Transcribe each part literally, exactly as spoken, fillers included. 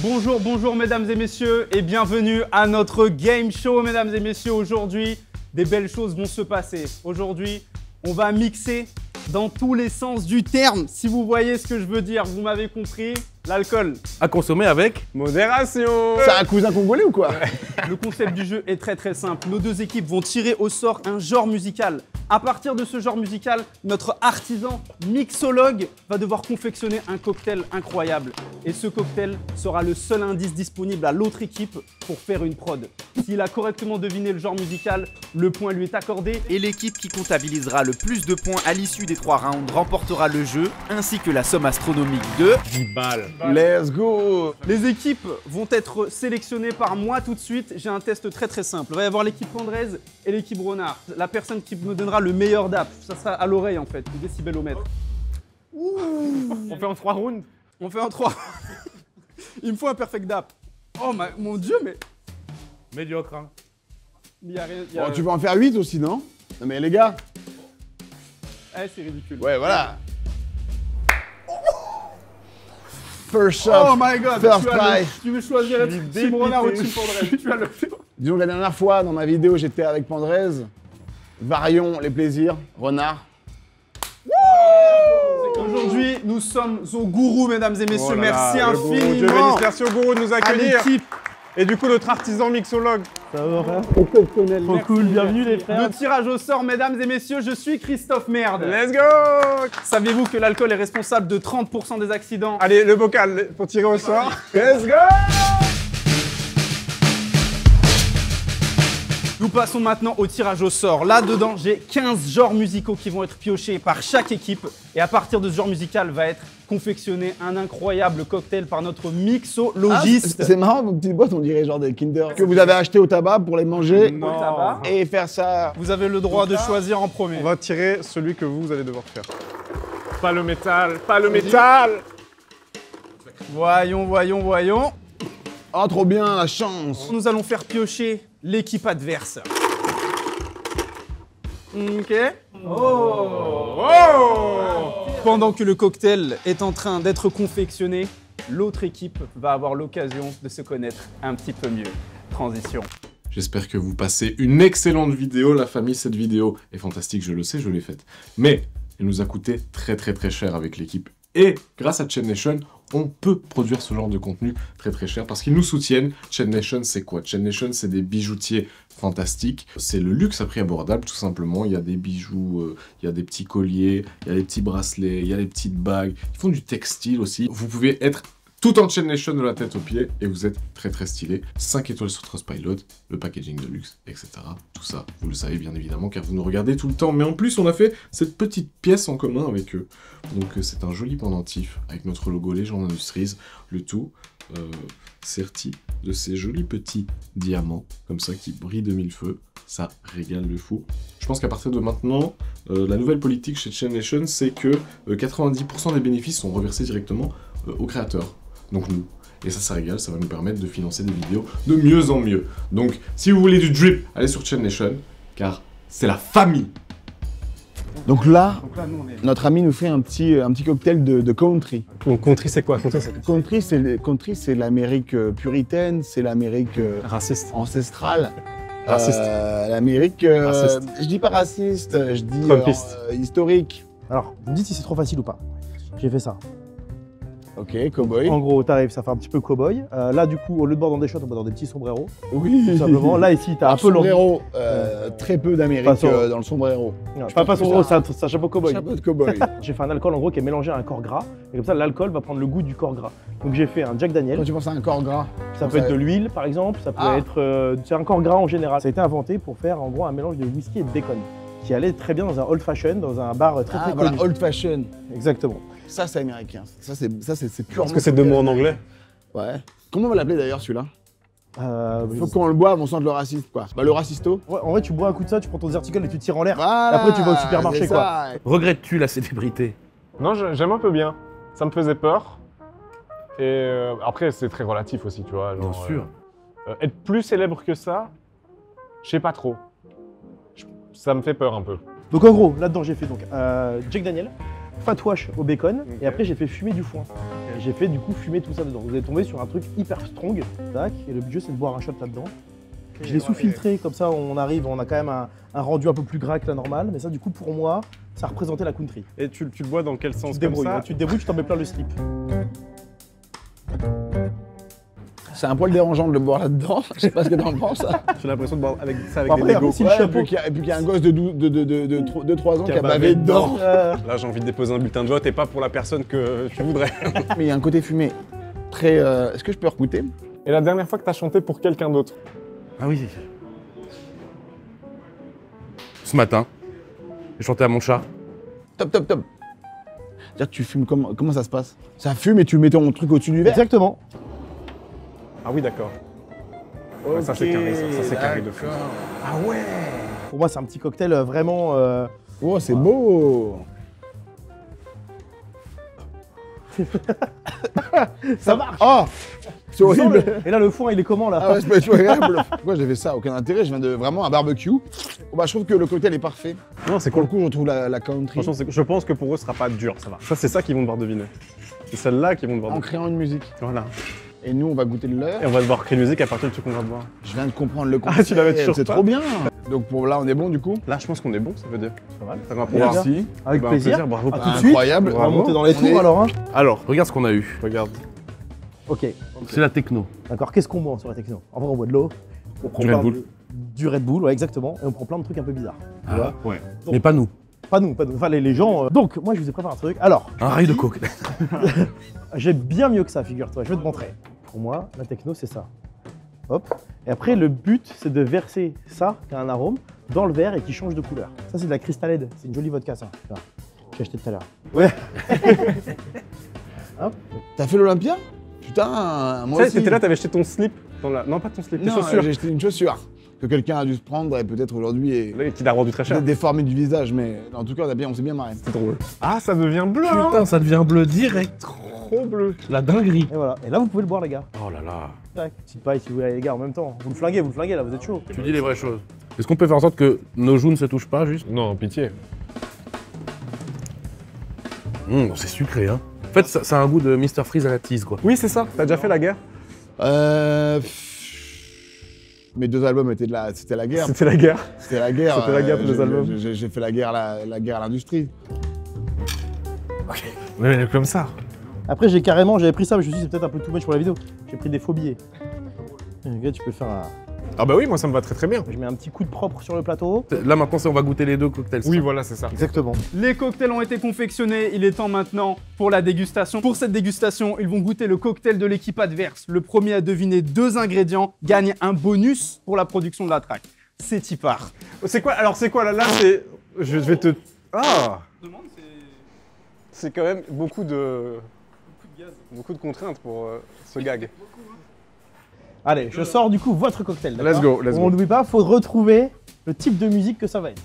Bonjour, bonjour mesdames et messieurs et bienvenue à notre game show mesdames et messieurs. Aujourd'hui, des belles choses vont se passer. Aujourd'hui, on va mixer dans tous les sens du terme. Si vous voyez ce que je veux dire, vous m'avez compris. L'alcool à consommer avec modération. C'est un cousin congolais ou quoi? Le concept du jeu est très très simple. Nos deux équipes vont tirer au sort un genre musical. À partir de ce genre musical, notre artisan mixologue va devoir confectionner un cocktail incroyable. Et ce cocktail sera le seul indice disponible à l'autre équipe pour faire une prod. S'il a correctement deviné le genre musical, le point lui est accordé. Et l'équipe qui comptabilisera le plus de points à l'issue des trois rounds remportera le jeu, ainsi que la somme astronomique de dix balles. Let's go. Les équipes vont être sélectionnées par moi tout de suite. J'ai un test très très simple. Il va y avoir l'équipe Pandrez et l'équipe Renard. La personne qui me donnera le meilleur dap, ça sera à l'oreille en fait, le décibelomètre. Ouh. On fait en trois rounds. On fait en trois. Il me faut un perfect dap. Oh ma, mon dieu, mais... médiocre. Hein. Il y a rien, il y a... Oh, tu peux en faire huit aussi, non? Non mais les gars. Eh, c'est ridicule. Ouais, voilà. First shot. Oh my god, first tu, as try. le, tu veux choisir être Team Renard ou Team Pandrez. Tu as le... Disons que la dernière fois, dans ma vidéo, j'étais avec Pandrez. Varions les plaisirs. Renard. Aujourd'hui, nous sommes au gourou, mesdames et messieurs. Oh là Merci là, le gourou. Dieu infiniment bénisse, merci au gourou de nous à accueillir. l'équipe. Et du coup, notre artisan mixologue. Ça va, frère? Exceptionnel. Trop cool, bienvenue les frères. Le tirage au sort, mesdames et messieurs, je suis Christophe Merde. Let's go. Saviez-vous que l'alcool est responsable de trente pour cent des accidents? Allez, le bocal pour tirer au sort. Let's go. Nous passons maintenant au tirage au sort. Là-dedans, j'ai quinze genres musicaux qui vont être piochés par chaque équipe. Et à partir de ce genre musical va être confectionné un incroyable cocktail par notre mixologiste. Ah, c'est marrant, vos petites boîtes, on dirait genre des Kinder que vous avez acheté au tabac pour les manger Au tabac. et faire ça. Vous avez le droit de choisir en premier. On va tirer celui que vous, vous allez devoir faire. Pas le métal, pas le métal. Voyons, voyons, voyons. Oh, trop bien, la chance. Nous allons faire piocher l'équipe adverse. Ok. Oh. Pendant que le cocktail est en train d'être confectionné, l'autre équipe va avoir l'occasion de se connaître un petit peu mieux. Transition. J'espère que vous passez une excellente vidéo. La famille, cette vidéo est fantastique, je le sais, je l'ai faite. Mais elle nous a coûté très très très cher avec l'équipe. Et grâce à Chain Nation, on peut produire ce genre de contenu très très cher parce qu'ils nous soutiennent. Chain Nation, c'est quoi? Chain Nation, c'est des bijoutiers fantastiques. C'est le luxe à prix abordable, tout simplement. Il y a des bijoux, euh, il y a des petits colliers, il y a des petits bracelets, il y a des petites bagues. Ils font du textile aussi. Vous pouvez être tout en Chain Nation de la tête aux pieds et vous êtes très très stylé. cinq étoiles sur Trustpilot, le packaging de luxe, et cetera. Tout ça, vous le savez bien évidemment car vous nous regardez tout le temps. Mais en plus, on a fait cette petite pièce en commun avec eux. Donc c'est un joli pendentif avec notre logo Legend Industries. Le tout euh, serti de ces jolis petits diamants comme ça qui brillent de mille feux. Ça régale le fou. Je pense qu'à partir de maintenant, euh, la nouvelle politique chez Chain Nation, c'est que euh, quatre-vingt-dix pour cent des bénéfices sont reversés directement euh, aux créateurs. Donc nous. Et ça, ça régale, ça va nous permettre de financer des vidéos de mieux en mieux. Donc, si vous voulez du drip, allez sur Chain Nation, car c'est la famille. Donc là, Donc là, nous, on est... notre ami nous fait un petit, un petit cocktail de, de country. Donc, country, c'est quoi? Country, c'est Country, c'est le- country, c'est l'Amérique euh, puritaine, c'est l'Amérique euh, raciste. ancestrale. Raciste. Euh, L'Amérique, euh, Raciste. je dis pas raciste, je dis Trumpiste. euh, historique. Alors, vous me dites si c'est trop facile ou pas. J'ai fait ça. Ok, cowboy. En gros, t'arrives, ça fait un petit peu cow-boy. Euh, là, du coup, au lieu de boire dans des shots, on boit dans des petits sombreros. Oui. Tout simplement. Là, ici, t'as un Un peu l'ambiance. sombrero, euh, très peu d'Amérique Pas sur- euh, dans le sombrero. Je parle pas pense que sombrero, c'est c'est un, c'est un chapeau cow-boy. Chapeau de cowboy. J'ai fait un alcool en gros qui est mélangé à un corps gras. Et comme ça, l'alcool va prendre le goût du corps gras. Donc j'ai fait un Jack Daniel. Quand tu penses à un corps gras, Ça pense peut être à- de l'huile, par exemple. Ça peut Ah. être. euh, c'est un corps gras en général. Ça a été inventé pour faire en gros un mélange de whisky et de bacon. Qui allait très bien dans un old fashion, dans un bar très ah, très voilà, connu. old fashion. Exactement. Ça, c'est américain. Ça, c'est ça, c'est c'est purement. Est-ce que c'est deux mots en anglais? Ouais. Comment on va l'appeler d'ailleurs celui-là? Euh, Il faut qu'on le boive, on sente le raciste quoi. Bah le racisto. ouais, en vrai, tu bois un coup de ça, tu prends ton article et tu tires en l'air. Voilà. Après, tu vas au supermarché, c'est quoi. ça. Regrettes-tu la célébrité? Non, je- j'aime un peu bien. Ça me faisait peur. Et euh, après, c'est très relatif aussi, tu vois. Bien genre, sûr. euh, euh, être plus célèbre que ça, je sais pas trop. Je- Ça me fait peur un peu. Donc en gros, là-dedans, j'ai fait donc euh, Jack Daniel, fat wash au bacon, et après j'ai fait fumer du foin. Et j'ai fait du coup fumer tout ça dedans. Vous allez tomber sur un truc hyper strong, tac, et le but c'est de boire un shot là-dedans. Je l'ai sous-filtré, comme ça on arrive, on a quand même un, un rendu un peu plus gras que la normale, mais ça du coup pour moi, ça représentait la country. Et tu, tu le bois dans quel sens? Tu te débrouilles, comme ça hein, tu te débrouilles, tu t'en mets plein le slip. C'est un poil dérangeant de le boire là-dedans. Je sais pas ce que t'en penses. J'ai l'impression de boire avec ça avec Après, des négos. si le Ouais, chapeau. et puis qu'il y a- et puis qu'il y a un gosse de deux trois ans qui a bavé bavé dedans. Euh, Là, j'ai envie de déposer un bulletin de vote et pas pour la personne que tu voudrais. Mais il y a un côté fumé très. euh, Est-ce que je peux recouter? Et la dernière fois que t'as chanté pour quelqu'un d'autre? Ah oui. Ce matin, j'ai chanté à mon chat. Top, top, top. C'est-à-dire que tu fumes comment, comment ça se passe? Ça fume et tu mets ton truc au-dessus du verre? Exactement. Ah oui, d'accord. Ouais, ça, c'est carré, ça, ça, c'est carré de fou. Ah ouais. Pour moi c'est un petit cocktail euh, vraiment... euh, Oh, c'est beau. Ça marche. Oh, c'est horrible. Et là le foin il est comment là? Ah ouais, c'est pas du tout agréable. Pourquoi j'ai fait ça? Aucun intérêt. Je viens de vraiment un barbecue. Oh, bah, je trouve que le cocktail est parfait. Non, c'est Pour cool. le coup, je retrouve la, la country Franchement, c'est- je pense que pour eux, ce sera pas dur, ça va. Ça, c'est ça qu'ils vont devoir deviner. C'est celle-là qu'ils vont devoir en deviner. créant une musique. Voilà. Et nous, on va goûter le leur. Et on va devoir créer une musique à partir du truc qu'on va devoir. Je viens de comprendre le Ah, concept. tu l'avais toujours C'est pas trop bien. Donc pour là, on est bon du coup. Là, je pense qu'on est bon, ça veut dire. Pas mal. Ça va Et là, pouvoir. Si. Avec Bah, un plaisir. Bravo. Ah, pour tout de ça. suite. Incroyable. On va monter dans les On tours est- alors hein. Alors, Regarde ce qu'on a eu. regarde. Ok, C'est la techno. d'accord, qu'est-ce qu'on boit sur la techno? En vrai on boit de l'eau, on prend Du plein Red Bull. de- du Red Bull, ouais exactement, et on prend plein de trucs un peu bizarres. Tu vois Ouais. Mais pas nous. Pas nous, pas nous, enfin les, les gens. euh. Donc moi je vous ai préparé un truc. Alors, Un rail de coke. j'ai bien mieux que ça, figure-toi, je vais te montrer. Pour moi, la techno c'est ça. Hop. Et après le but c'est de verser ça, qui a un arôme, dans le verre et qui change de couleur. Ça c'est de la Crystal Head, c'est une jolie vodka ça. Tu vois. J'ai acheté tout à l'heure. Ouais. Hop. T'as fait l'Olympia? Putain, moi Ça, aussi. c'était là, t'avais jeté ton slip dans la... Non, pas ton slip, tes Non, chaussures. j'ai acheté une chaussure que quelqu'un a dû se prendre et peut-être aujourd'hui est Là, qui l'a rendu très cher. peut-être déformé du visage, mais en tout cas, on, a bien, on s'est bien marré. C'est drôle. Ah, ça devient bleu, hein. Putain, ça devient bleu direct. Trop bleu. La dinguerie. Et voilà. Et là vous pouvez le boire les gars. Oh là là. Tac. Petite paille si vous voulez les gars en même temps. Vous le flinguez, vous le flinguez là, vous êtes chaud. Tu dis les vraies choses. Est-ce qu'on peut faire en sorte que nos joues ne se touchent pas juste? Non, pitié. Mmh, c'est sucré, hein. En fait, ça, ça a un goût de mister Freeze à la tease, quoi. Oui, c'est ça. T'as déjà fait la guerre? Euh... Mes deux albums étaient de la... C'était la guerre. C'était la guerre. C'était la guerre. C'était la guerre, tes j'ai- albums. j'ai- J'ai fait la guerre, à la, la guerre à l'industrie. Ok. Mais comme ça. Après j'ai carrément, j'avais pris ça, mais je me suis dit c'est peut-être un peu too much pour la vidéo. J'ai pris des faux billets. Et les gars, tu peux faire un... Ah bah oui, moi ça me va très très bien. Je mets un petit coup de propre sur le plateau. Là, maintenant, c'est- on va goûter les deux cocktails. Oui, voilà, c'est ça. Exactement. Les cocktails ont été confectionnés, il est temps maintenant pour la dégustation. Pour cette dégustation, ils vont goûter le cocktail de l'équipe adverse. Le premier à deviner deux ingrédients gagne un bonus pour la production de la track. C'est y part. C'est quoi? Alors c'est quoi là? Là, c'est... Je vais te... Ah! C'est quand même beaucoup de... Beaucoup de contraintes pour euh, ce gag. Allez, je sors du coup votre cocktail. d'accord Let's go, let's On go. n'oublie pas, faut retrouver le type de musique que ça va être.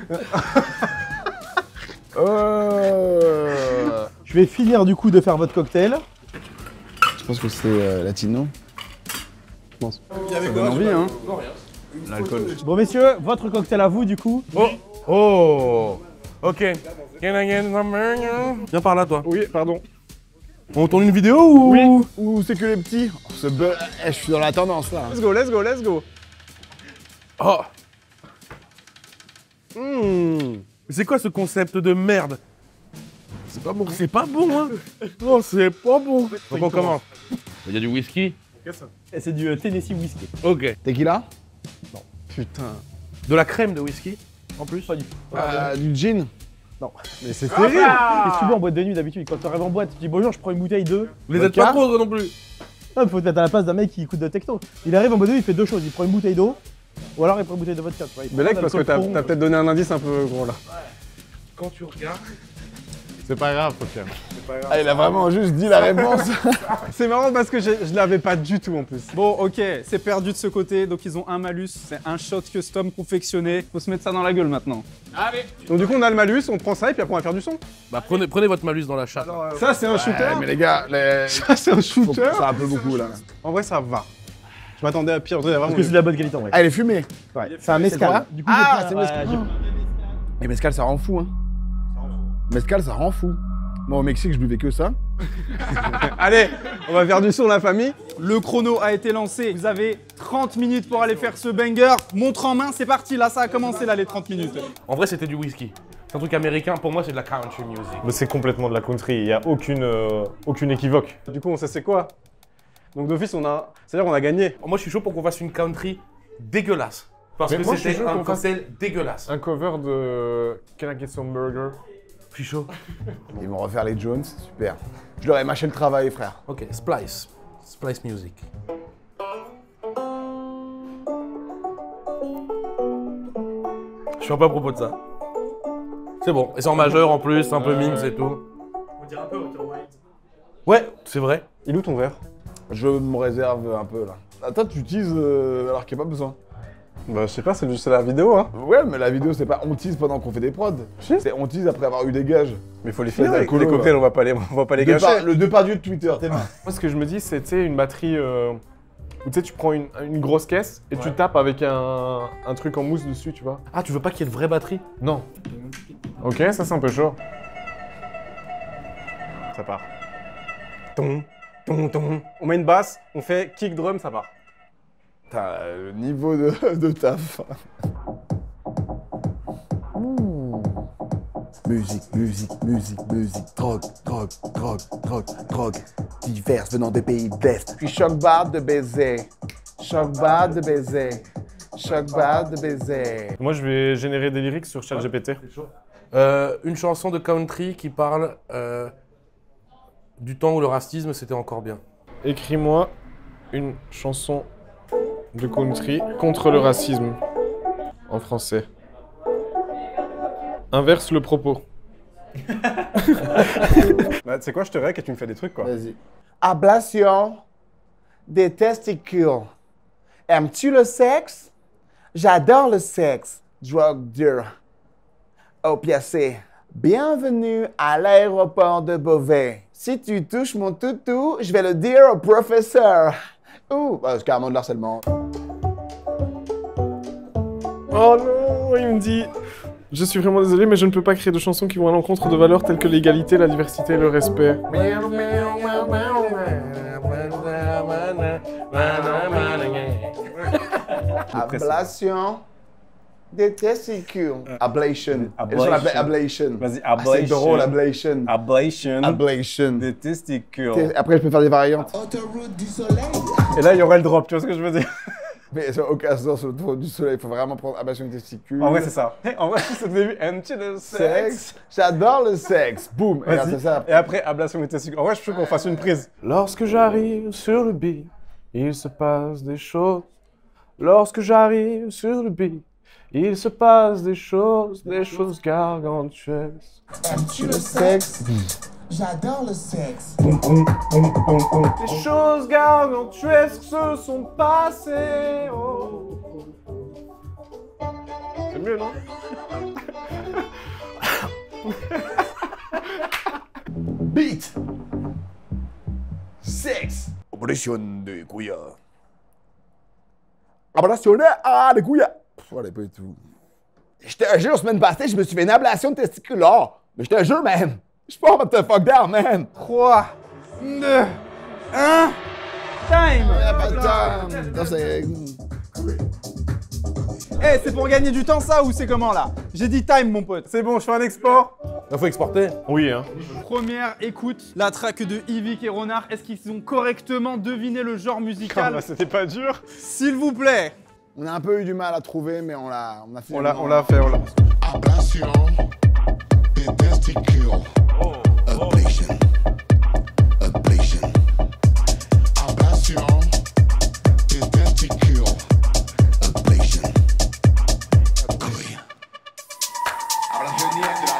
Euh... Je vais finir du coup de faire votre cocktail. Je pense que c'est euh, latino. Ça donne envie, hein? Bon messieurs, votre cocktail à vous du coup. Oh. Oh. Ok. Can I get some money? Viens par là, toi. Oui, pardon. On tourne une vidéo ou? Oui. Ou c'est que les petits. Oh, ce be- eh, je suis dans la tendance là. Let's go, let's go, let's go. Oh. Mmh. C'est quoi ce concept de merde? C'est pas bon. C'est pas bon, hein. Non, c'est pas bon. Donc on commence. Il y a du whisky. Et c'est du euh, Tennessee Whiskey. Ok. Tequila. Putain. De la crème de whisky en plus. Pas du tout. Euh, du gin. Mais c'est terrible. Qu'est-ce que tu bois en boîte de nuit d'habitude? Quand tu arrives en boîte, tu dis bonjour, je prends une bouteille de. Vous les êtes Vodka. pas trop non plus. Ah, faut être à la place d'un mec qui écoute de techno. Il arrive en boîte de nuit, il fait deux choses. Il prend une bouteille d'eau, ou alors il prend une bouteille de vodka. tu vois. Il Mais prend là, un parce que alcool t'as fond. t'as peut-être donné un indice un peu gros là. Quand tu regardes. C'est pas grave, Poker. Ah, il a vraiment juste dit la réponse. C'est marrant parce que j'ai- je l'avais pas du tout en plus. Bon, ok, c'est perdu de ce côté, donc ils ont un malus, c'est un shot custom confectionné. Faut se mettre ça dans la gueule maintenant. Donc du coup, on a le malus, on prend ça et puis après on va faire du son. Bah prenez, prenez votre malus dans la chatte. Ça, c'est un shooter. mais les gars, les... Ça, c'est un Faut- shooter. ça a un peu beaucoup là. En vrai, ça va. Je m'attendais à pire. Je vraiment Parce que c'est de la bonne qualité en vrai. Ah, elle est fumée. Ouais. C'est un mescal. quoi Du coup, Ah, j'ai c'est pris un- mescal. ouais, j'ai- Et mescal, ça rend fou, hein. Mescal, ça rend fou. Moi, au Mexique, je buvais que ça. Allez, on va faire du son, la famille. Le chrono a été lancé. Vous avez trente minutes pour aller faire ce banger. Montre en main, c'est parti. Là, ça a commencé, là, les trente minutes. En vrai, c'était du whisky. C'est un truc américain. Pour moi, c'est de la country music. Mais c'est complètement de la country. Il n'y a aucune, euh, aucune équivoque. Du coup, on sait c'est quoi. Donc d'office, on a... C'est-à-dire qu'on a gagné. Moi, je suis chaud pour qu'on fasse une country dégueulasse. Parce Mais que moi, je suis c'était chaud un qu'on fasse- cocktail dégueulasse. Un cover de Can I Get Some Burger? Je suis chaud. Ils vont refaire les Jones, super. Je leur ai mâché le travail, frère. Ok, Splice. Splice Music. Je suis un peu à propos de ça. C'est bon. Et c'est en majeur en plus, un peu mime, c'est tout. On dirait un peu Walter White. Ouais, c'est vrai. Il est où ton verre? Je me réserve un peu, là. Attends, tu utilises euh, alors qu'il n'y a pas besoin. Bah, je sais pas, c'est juste la vidéo, hein. Ouais, mais la vidéo, c'est pas on tease pendant qu'on fait des prods. C'est on tease après avoir eu des gages. Mais il faut les C'est finir, les, alcoolo, les cocktails, là. on va pas les, on va pas les Depar- gâcher. le Depardieu de Twitter, t'es marre. Moi, ce que je me dis, c'est tu sais, une batterie euh, où tu sais, tu prends une, une grosse caisse et tu tapes avec un, un truc en mousse dessus, tu vois. Ah, tu veux pas qu'il y ait de vraie batterie? Non. Ok, ça c'est un peu chaud. Ça part. Ton, ton, ton. On met une basse, on fait kick drum, ça part. Putain, le niveau de, de taf. Musique, musique, musique, musique, drogue, drogue, drogue, drogue, drogue, diverses venant des pays de l'Est. Puis choc barre de baiser, choc barre de baiser, choc barre de baiser. Moi, je vais générer des lyrics sur ChatGPT. Euh, une chanson de country qui parle euh, du temps où le racisme c'était encore bien. Écris-moi une chanson de country contre le racisme en français. Inverse le propos. Bah, tu sais quoi, je te règle et tu me fais des trucs, quoi. Vas-y. Ablation des testicules. Aimes-tu le sexe? J'adore le sexe. Drug dealer. Opiacé. Bienvenue à l'aéroport de Beauvais. Si tu touches mon toutou, je vais le dire au professeur. Ouh, bah, c'est carrément de l'harcèlement. Oh non, il me dit... Je suis vraiment désolé, mais je ne peux pas créer de chansons qui vont à l'encontre de valeurs telles que l'égalité, la diversité et le respect. Ablation des testicules. Ablation. Ablation. Ils ont l'appelé ablation. Vas-y, Ah, c'est drôle, ablation. Ablation. Ablation. Des testicules. T'es- Après, je peux faire des variantes. Et là, il y aurait le drop, tu vois ce que je veux dire? Mais ça n'a aucun sens autour du soleil. Il faut vraiment prendre ablation des testicules. En vrai, c'est ça. En vrai, c'est le début. Aimes-tu le sexe? Sexe. J'adore le sexe. Boum. Et là, Vas-y. c'est ça. Et après, ablation des testicules. En vrai, je suis sûr qu'on fasse une prise. Lorsque j'arrive sur le beat, il se passe des choses. Lorsque j'arrive sur le beat, il se passe des choses, des choses gargantuesques. Aimes-tu le sexe? J'adore le sexe. Des choses gargantuesques se sont passées. Oh. C'est mieux, non? Beat. Sexe. Opération de couilles. Ablation de... Ah, les couilles. Voilà, pas du tout. Je te jure, semaine passée, je me suis fait une ablation testiculaire. Mais je te jure, man. Je suis pas what the fuck down, man. trois, deux, un, time! Y'a pas de temps. Non, c'est... Eh, c'est pour gagner du temps ça ou c'est comment là? J'ai dit time mon pote. C'est bon, je fais un export. Il faut exporter. Oui, hein. Première écoute, la track de Yvick et Renard. Est-ce qu'ils ont correctement deviné le genre musical? Bah, c'était pas dur. S'il vous plaît. On a un peu eu du mal à trouver, mais on l'a... On a fait... On l'a, on l'a fait, on l'a. Ablation des testicules. Ablation. Ablation. Ablation des testicules. Ablation. Couille. Ablation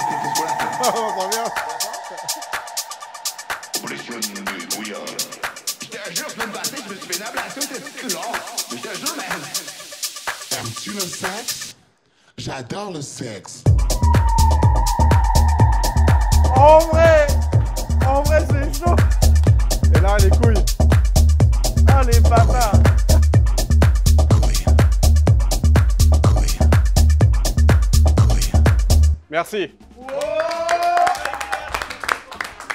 des couilles. Je te jure, semaine passée, je me suis fait une ablation testiculaire. Mais je te jure, man. Aimes-tu le sexe? J'adore le sexe. En vrai, en vrai, c'est chaud. Et là, les couilles. Ah, les bâtards. Couille. Couille. Couille. Merci.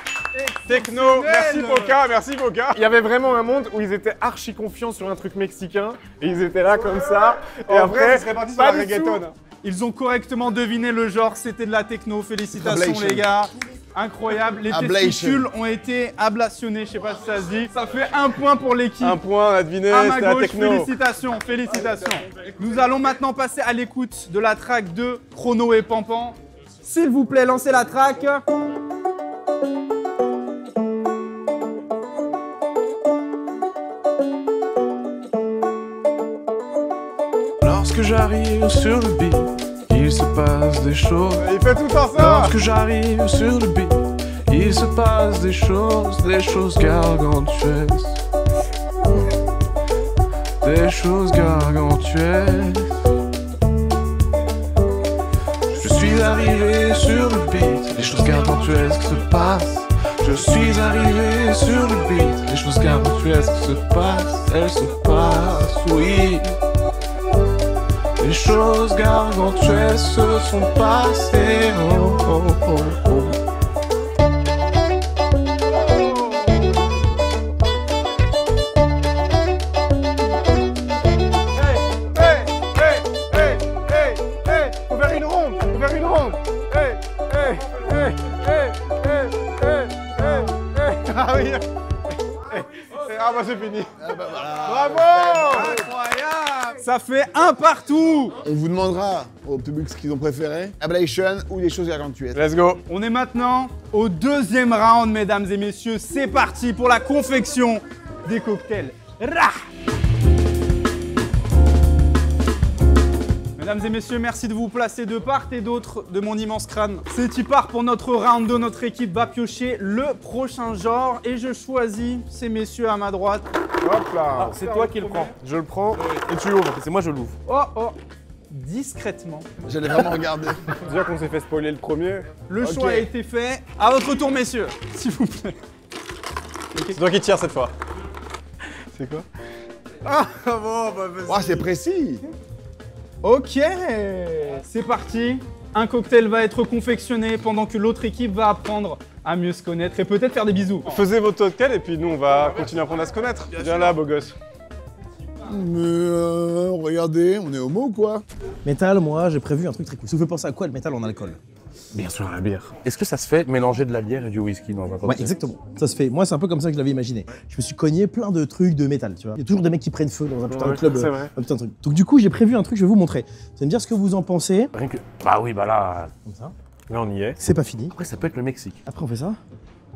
Techno, merci Poca, merci Poca. Il y avait vraiment un monde où ils étaient archi confiants sur un truc mexicain et ils étaient là comme ça. Et En après, vrai, ce serait parti sur pas la du reggaeton. tout. Ils ont correctement deviné le genre, c'était de la techno. Félicitations Ablation. les gars. Incroyable. Les Ablation. testicules ont été ablationnés, je sais pas si ça se dit. Ça fait un point pour l'équipe. Un point, on a deviné, À ma c'était la gauche, techno. félicitations, félicitations. Nous allons maintenant passer à l'écoute de la track de Chrono et Pampan. S'il vous plaît, lancez la track. Lorsque j'arrive sur le beat, il se passe des choses. Il fait tout en ça. Lorsque j'arrive sur le beat, il se passe des choses, des choses gargantuesques. Des choses gargantuesques. Je suis arrivé sur le beat, les choses gargantuesques se passent. Je suis arrivé sur le beat, les choses gargantuesques se passent. Elles se passent, oui. Les choses gargantuesques se sont passées. Oh, oh, oh, oh. Hey, hey, hey, hey, hey, hey. Faut faire une ronde, faut faire une ronde. Hey, hey, hey, hey, hey, hey, hey, hey. Ah oui. Hey, hey. Ah bah c'est fini. Bravo. Incroyable. Ça fait un partout. On vous demandera au public ce qu'ils ont préféré. Ablation ou des choses gargantuesques. Let's go. On est maintenant au deuxième round, mesdames et messieurs. C'est parti pour la confection des cocktails. Rah. Mesdames et messieurs, merci de vous placer de part et d'autre de mon immense crâne. C'est y part pour notre round deux. Notre équipe va piocher le prochain genre et je choisis ces messieurs à ma droite. Hop là. C'est toi qui le prends. Je le prends et tu ouvres. C'est moi je l'ouvre. Oh oh, discrètement. J'allais vraiment regarder. Déjà qu'on s'est fait spoiler le premier. Le Ok. choix a été fait. À votre tour, messieurs, s'il vous plaît. C'est toi qui tires cette fois. C'est quoi? Ah bon, bah vas-y. Oh, c'est précis. Ok, c'est parti. Un cocktail va être confectionné pendant que l'autre équipe va apprendre à mieux se connaître et peut-être faire des bisous. Faisez votre cocktail et puis nous on va continuer à apprendre à se connaître. Viens là, beau gosse. Mais euh, regardez, on est homo ou quoi? Métal, moi, j'ai prévu un truc très cool. Ça vous fait penser à quoi le métal en alcool? Bien sûr, la bière. Est-ce que ça se fait mélanger de la bière et du whisky dans un cocktail? Ouais, exactement. Ça se fait. Moi, c'est un peu comme ça que je l'avais imaginé. Je me suis cogné plein de trucs de métal, tu vois. Il y a toujours des mecs qui prennent feu dans un putain de Ouais, club. c'est euh, vrai. Un putain de truc. Donc, du coup, j'ai prévu un truc, je vais vous montrer. Vous allez me dire ce que vous en pensez. Rien que... Bah oui, bah là... Comme ça. Là on y est. C'est pas fini. Après ça peut être le Mexique. Après, on fait ça.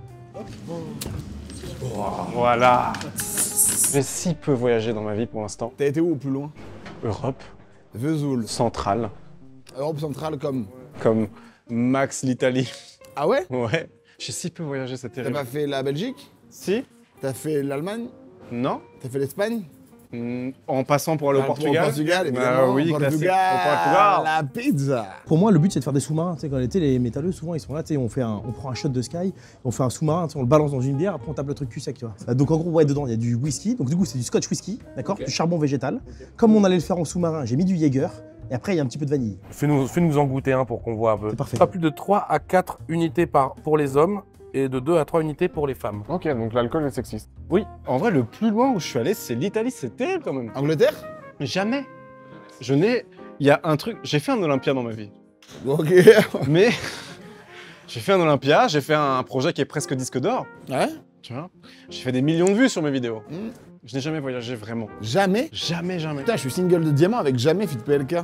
Voilà. J'ai si peu voyagé dans ma vie pour l'instant. T'as été où au plus loin? Europe, Vesoul. centrale, Europe centrale comme. comme Max l'Italie. Ah ouais? Ouais. J'ai si peu voyagé, c'est T'as terrible. pas fait la Belgique? Si? T'as fait l'Allemagne? Non? T'as fait l'Espagne? Mm, En passant pour aller au Ah, Portugal. Au Portugal, Bah évidemment. oui, Au classique. Portugal, Au Portugal. la pizza. Pour moi, le but, c'est de faire des sous-marins. Tu sais, quand l'été, les métalleux, souvent, ils sont là, tu sais, on, fait un- on prend un shot de Sky, on fait un sous-marin, tu sais, on le balance dans une bière, après on tape le truc cul sec, tu vois. Euh, Donc en gros, ouais, dedans, il y a du whisky. Donc du coup, c'est du scotch whisky, d'accord? Du charbon végétal. Comme on allait le faire en sous-marin, j'ai mis du Jaeger. Et après, il y a un petit peu de vanille. Fais-nous fais-nous en goûter un pour qu'on voit un peu. C'est parfait. Pas plus de trois à quatre unités par, pour les hommes et de deux à trois unités pour les femmes. Ok, donc l'alcool est sexiste. Oui, en vrai, le plus loin où je suis allé, c'est l'Italie. C'est terrible quand même. Angleterre? Mais jamais. Je n'ai. Il y a un truc. J'ai fait un Olympia dans ma vie. Ok. Mais. J'ai fait un Olympia, j'ai fait un projet qui est presque disque d'or. Ouais? Tu vois? J'ai fait des millions de vues sur mes vidéos. Mm. Je n'ai jamais voyagé vraiment. Jamais? Jamais, jamais. Putain, je suis single de diamant avec jamais fit P L K.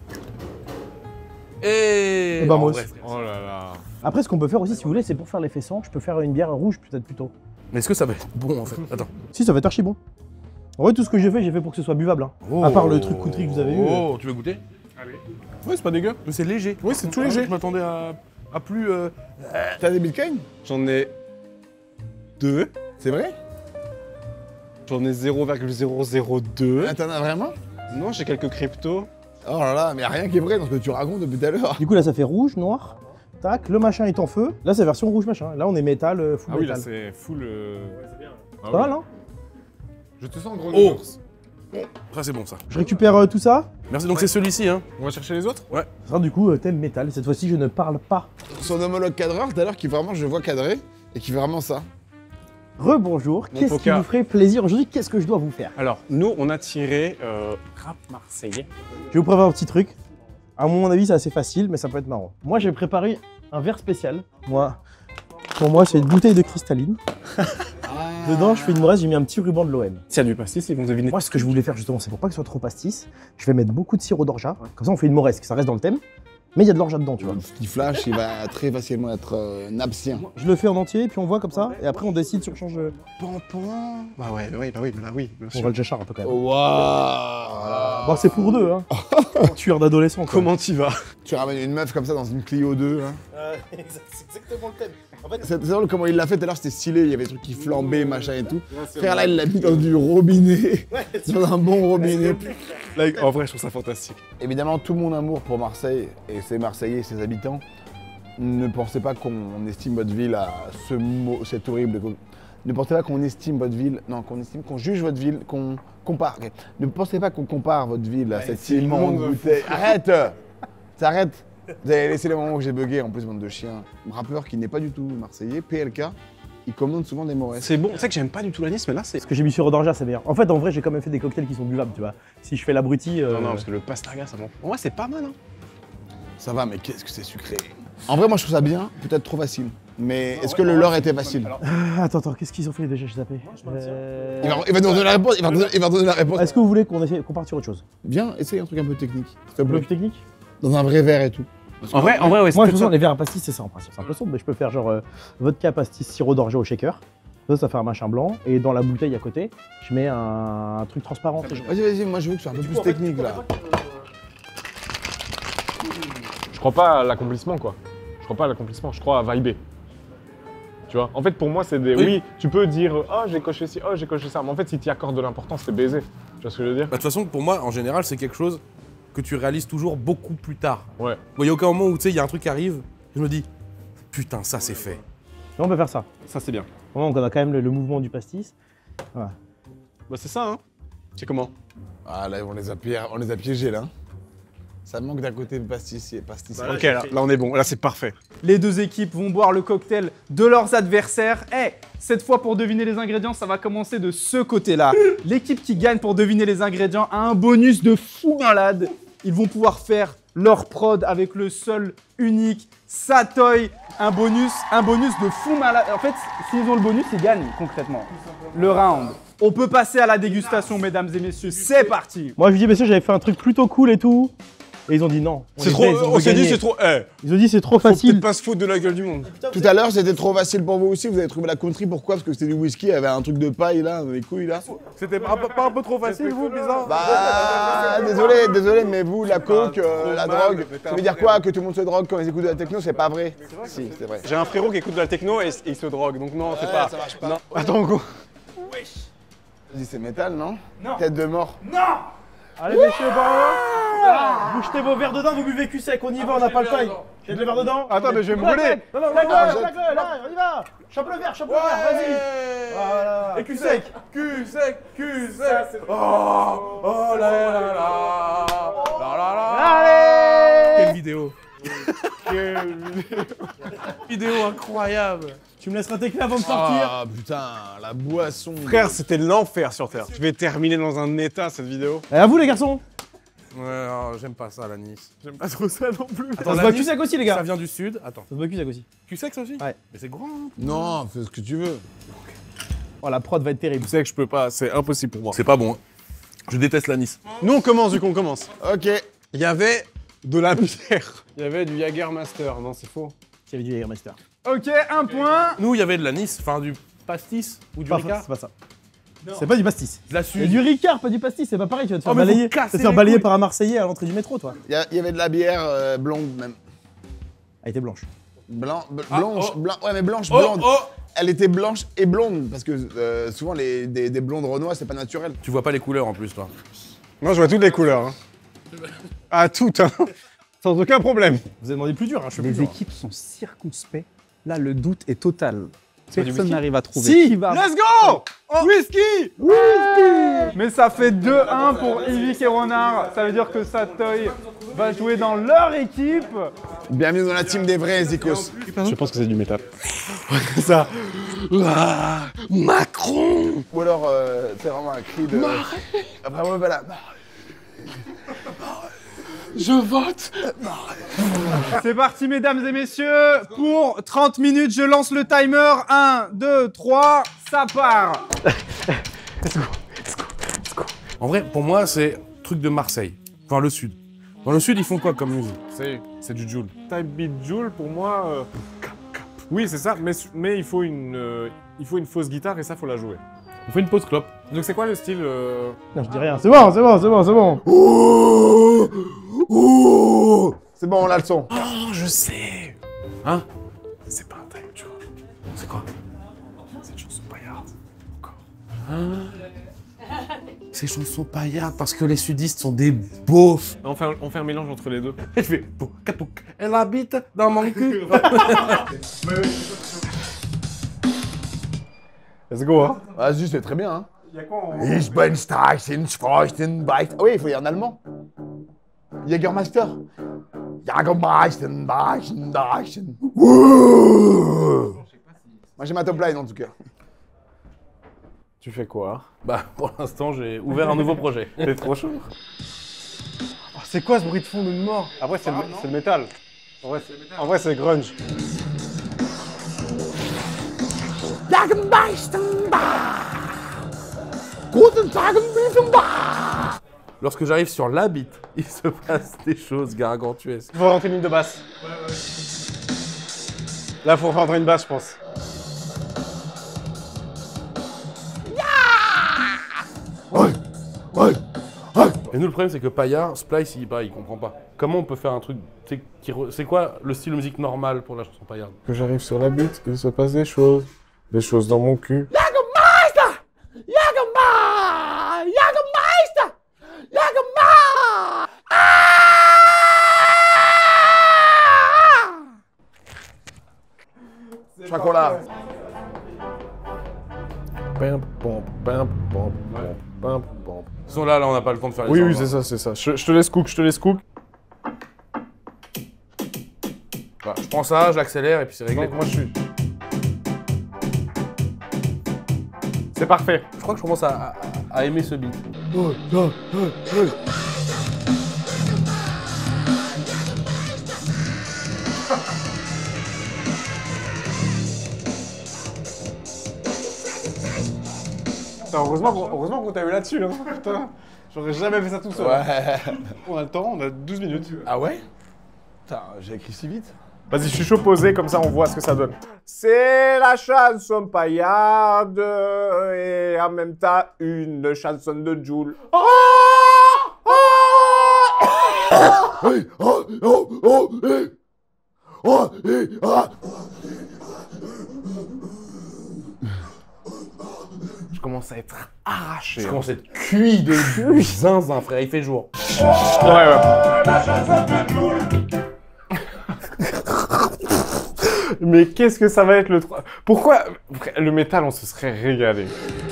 Et, Et bah, en moi vrai. aussi. Oh là là. Après, ce qu'on peut faire aussi, si vous voulez, c'est pour faire l'effet sang, je peux faire une bière rouge peut-être plutôt. Mais est-ce que ça va être bon en fait? Attends. Si, ça va être archi bon. En vrai, tout ce que j'ai fait, j'ai fait pour que ce soit buvable. Hein. À part le truc country que vous avez eu. Oh, tu veux goûter? Oui, c'est pas dégueu. Mais c'est léger. Oui, c'est tout Ah, léger. Je m'attendais à, à plus. euh, T'as des bitcoins? J'en ai deux. C'est vrai? J'en ai zéro virgule zéro zéro deux. Ah, t'en as vraiment? Non, j'ai quelques cryptos. Oh là là, mais y a rien qui est vrai dans ce que tu racontes depuis tout à l'heure. Du coup, là, ça fait rouge, noir. Tac, le machin est en feu. Là, c'est version rouge machin. Là, on est métal, euh, full Ah oui, là, métal. c'est full. euh, C'est pas mal, hein? Je te sens gros Oh. Ça c'est bon ça. Je récupère euh, tout ça. Merci, donc c'est celui-ci hein. On va chercher les autres? Ouais. Ça sera du coup euh, thème métal. Cette fois-ci, je ne parle pas. Son homologue cadreur tout à l'heure qui vraiment je vois cadrer et qui fait vraiment ça. Rebonjour, qu'est-ce qui Poca. vous ferait plaisir aujourd'hui? Qu'est-ce que je dois vous faire? Alors, nous, on a tiré euh, rap marseillais. Je vais vous préparer un petit truc. À mon avis, c'est assez facile, mais ça peut être marrant. Moi, j'ai préparé un verre spécial. Moi, pour moi, c'est une bouteille de cristalline. Dedans, je fais une morasse, j'ai mis un petit ruban de l'O M. S'il y a du pastis, ils vont deviner. Moi, ce que je voulais faire justement, c'est pour pas que ce soit trop pastis, je vais mettre beaucoup de sirop d'orgeat. Comme ça, on fait une moresque, ça reste dans le thème. Mais il y a de l'orgeat dedans, tu vois. Ce qui flash, il va très facilement être euh, napsien. Je le fais en entier, puis on voit comme ça, et après on décide si on change. de- Pampon. Bah ouais, bah oui, bah oui, bah oui, bien On sûr. va le jachard un peu quand même. Waouh. Bon, c'est pour deux, hein. Tueur d'adolescent. quoi. Comment t'y vas? Tu ramènes une meuf comme ça dans une Clio deux. Hein. C'est exactement le thème. En fait, C'est c'est drôle comment il l'a fait tout à l'heure, c'était stylé, il y avait des trucs qui flambaient, machin et tout. Frère, là, il l'a mis dans du robinet. Dans un bon robinet. Là, en vrai, je trouve ça fantastique. Évidemment, tout mon amour pour Marseille et ses Marseillais et ses habitants, ne pensez pas qu'on estime votre ville à ce mot, c'est horrible. Ne pensez pas qu'on estime votre ville, non, qu'on estime, qu'on juge votre ville, qu'on compare. ok. Ne pensez pas qu'on compare votre ville à cette c'est immonde immonde, bouteille. Arrête T'arrêtes Vous avez laissé les moments où j'ai bugué, en plus, bande de chiens. Rappeur qui n'est pas du tout marseillais, P L K, il commande souvent des moresques. C'est bon, tu sais que j'aime pas du tout l'anis, mais là, c'est. ce que j'ai mis sur d'orgeat, c'est meilleur. En fait, en vrai, j'ai quand même fait des cocktails qui sont buvables, tu vois. Si je fais l'abruti. euh, Non, non, parce que le pastaga, ça m'en. En vrai, c'est pas mal, hein. Ça va, mais qu'est-ce que c'est sucré. En vrai, moi, je trouve ça bien, peut-être trop facile. Mais est-ce que le leur était facile? Ah, attends, attends, qu'est-ce qu'ils ont fait déjà? J'ai zappé. Euh, Il va, il va donner la réponse, il va donner, il va donner la réponse. Est-ce que vous voulez qu'on essaie- qu'on parte sur autre chose? Viens, essaye un truc un peu technique, s'il te Un peu plaît. plus technique? Dans un vrai verre et tout. En vrai, en vrai, ouais, c'est Moi, je peut-être sens ça. les verres à pastis, c'est ça en principe. C'est un peu sombre, mais je peux faire genre euh, vodka, pastis, sirop d'orgeat au shaker. Ça, ça fait un machin blanc. Et dans la bouteille à côté, je mets un, un truc transparent. tu sais, genre. Vas-y, vas-y, moi je veux que ce soit un peu plus technique là. Je crois pas à l'accomplissement, quoi. Je crois pas à l'accomplissement, je crois à vibrer. Tu vois, en fait, pour moi, c'est des. Oui. Oui, tu peux dire, oh, j'ai coché ci, oh, j'ai coché ça. Mais en fait, si tu y accordes de l'importance, c'est baiser. Tu vois ce que je veux dire? Bah, de toute façon, pour moi, en général, c'est quelque chose que tu réalises toujours beaucoup plus tard. Ouais. Il n'y a aucun moment où tu sais, il y a un truc qui arrive, je me dis, putain, ça c'est fait. Mais on peut faire ça. Ça, c'est bien. Donc, on a quand même le, le mouvement du pastis. Voilà. Bah, c'est ça, hein. C'est comment? Ah là, on les a, pié- on les a piégés là. Ça manque d'un côté de pastissier. pastissier. Ok, là, là, on est bon. Là, c'est parfait. Les deux équipes vont boire le cocktail de leurs adversaires. Et cette fois, pour deviner les ingrédients, ça va commencer de ce côté-là. L'équipe qui gagne pour deviner les ingrédients a un bonus de fou malade. Ils vont pouvoir faire leur prod avec le seul, unique Satoy. Un bonus, un bonus de fou malade. En fait, s'ils ont le bonus, ils gagnent concrètement le round. On peut passer à la dégustation, mesdames et messieurs. C'est parti. Moi, je dis, messieurs, j'avais fait un truc plutôt cool et tout. Et ils ont dit non. C'est les trop. baise, on On veut s'est dit, gagner. c'est trop. Eh, Ils ont dit, c'est trop faut facile. peut-être pas se foutre de la gueule du monde. Tout à l'heure, c'était trop facile pour vous aussi. Vous avez trouvé la country. Pourquoi? Parce que c'était du whisky, il y avait un truc de paille là, les couilles là. C'était pas, pas un peu trop facile, vous, bizarre? Bah, désolé, désolé, mais vous, la coke, euh, la mal, drogue, mais t'es ça un veut dire frère. quoi? Que tout le monde se drogue quand ils écoutent de la techno, c'est pas vrai. Si, c'est vrai. J'ai un frérot qui écoute de la techno et, et il se drogue, donc non, c'est Ouais, pas. ça marche pas. Non. Attends, go. Vas-y, c'est métal, non? Non. Tête de mort. Allez, messieurs, par Bouchez vos verres dedans, vous buvez cul sec, on y va, on n'a pas le time. J'ai le verre dedans. Attends, mais je vais me brûler. Non, non, non, Ah, non, là, là, on y va. Chope le verre, chope le verre, vas-y. Voilà. Et cul sec, cul sec, cul sec. Oh, oh là là là là. Là là là. Allez. Quelle vidéo. Quelle vidéo. Vidéo incroyable. Tu me laisseras tes clés avant de partir. Ah putain, la boisson. Frère, c'était l'enfer sur Terre. Je vais terminer dans un état cette vidéo. Et à vous, les garçons. Ouais, non, j'aime pas ça, l'anis. J'aime pas trop ça non plus. Ça se boit cul sec aussi, les Ça gars. vient du sud. Attends. Ça se boit cul sec aussi. Cul sec, ça aussi? Ouais. Mais c'est grand. Hein. Non, fais ce que tu veux. Oh, la prod va être terrible. Tu sais que je peux pas, c'est impossible pour moi. C'est pas bon. Hein. Je déteste l'anis. Nous, on commence, du coup, on commence. Ok. Il y avait de la bière. Il y avait du Jagermaster. Non, c'est faux. Il y avait du Jägermeister. Ok, un point. Nous, il y avait de l'anis, enfin du pastis ou du Pas- ricard. C'est pas ça. C'est pas du pastis. De la C'est suze. du Ricard, pas du pastis, c'est pas pareil, tu vas te faire Oh, mais vous balayer, tu vas cassez te faire les balayer couilles. par un Marseillais à l'entrée du métro, toi. Il y, a- il y avait de la bière euh, blonde même. Elle était blanche. Blanc, b- Ah, blanche, oh. blanc, ouais mais blanche, Oh, blonde. oh. Elle était blanche et blonde parce que euh, souvent les, des, des blondes renois c'est pas naturel. Tu vois pas les couleurs en plus, toi. Non, je vois toutes les couleurs. Hein. Ah, toutes, hein. Sans aucun problème. Vous avez demandé plus dur, hein, je suis plus Les dur. équipes sont circonspects. Là, le doute est total. pas du Personne whisky n'arrive à trouver. Si. Qui va... Let's go. Whisky. Mais ça fait deux un pour Yvick et Renard. Ça veut dire que Satoy va jouer dans leur équipe. Bienvenue dans la team des vrais Zikos. Je pense que c'est du métal. ça. Ah, Macron. Ou alors, euh, c'est vraiment un cri de... Vraiment, voilà. Je vote. C'est parti, mesdames et messieurs, pour trente minutes. Je lance le timer. un, deux, trois, ça part. Let's go, let's go, let's go. En vrai, pour moi, c'est truc de Marseille. Enfin, le sud. Dans le sud, ils font quoi comme musique? C'est C'est du Joule. type beat Joule pour moi. euh, Oui, c'est ça, mais, mais il, faut une, euh, il faut une fausse guitare et ça, faut la jouer. On fait une pause clope. Donc, c'est quoi le style euh... Non, je dis rien. C'est bon, c'est bon, c'est bon, c'est bon. Ouh, ouh. C'est bon, on a le son. Oh, je sais. Hein? C'est pas un type, tu vois. C'est quoi? C'est une chanson paillarde. Encore. Hein? C'est chanson paillarde parce que les sudistes sont des beaufs. on, fait un, on fait un mélange entre les deux. Et je fais pouka pouka. Elle habite dans mon cul. Let's go, hein. Vas-y, c'est très bien, hein. Il y a quoi en... Ich bin Streichen, Streichen, Beicht. Ah oui, il faut y aller en allemand. Jägermeister. Jägermeister, Beichen, Beichen. Moi, j'ai ma top line, en tout cas. Tu fais quoi? Bah, pour l'instant, j'ai ouvert un nouveau projet. T'es trop chaud. Oh, c'est quoi ce bruit de fond de mort? Après, c'est le, c'est le métal. En vrai, c'est, en vrai, c'est grunge. Lorsque j'arrive sur la bite, il se passe des choses gargantuesques. Faut rentrer une ligne de basse. Là, faut rentrer une basse, je pense. Et nous, le problème, c'est que Paillard, Splice, il, bah, il comprend pas. Comment on peut faire un truc... C'est, qui re- c'est quoi le style de musique normal pour la chanson paillarde? Que j'arrive sur la butte, qu'il se passe des choses. Des choses dans mon cul. Jägermeister! Jägermeister! Jägermeister! Jägermeister! Je crois qu'on l'a. Pam, pam, pam, pam, pam, pam. Ils sont là, là, on n'a pas le temps de faire les Oui, sons, oui, là. c'est ça, c'est ça. Je, je te laisse cook, je te laisse cook. Voilà, je prends ça, je l'accélère et puis c'est réglé. Donc, moi, je suis... C'est parfait. Je crois que je commence à, à, à aimer ce beat. Putain, heureusement qu'on, heureusement qu'on t'a eu là-dessus, hein. Putain, j'aurais jamais fait ça tout seul. Ouais. On a le temps, on a douze minutes. Ah ouais? Putain, j'ai écrit si vite. Vas-y, je suis chaud posé, comme ça on voit ce que ça donne. C'est la chanson paillarde et en même temps une chanson de Joule. Hey, oh, oh, oh, hey. Oh, hey, ah. Je commence à être arraché. Je commence à être cuit de zinzin, frère, il fait jour. Ouais, ouais. Mais qu'est-ce que ça va être le trois? Pourquoi le métal, on se serait régalé.